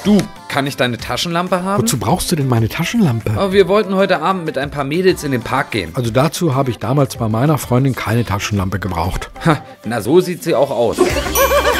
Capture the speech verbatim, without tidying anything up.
Du, kann ich deine Taschenlampe haben? Wozu brauchst du denn meine Taschenlampe? Aber wir wollten heute Abend mit ein paar Mädels in den Park gehen. Also dazu habe ich damals bei meiner Freundin keine Taschenlampe gebraucht. Ha, na so sieht sie auch aus.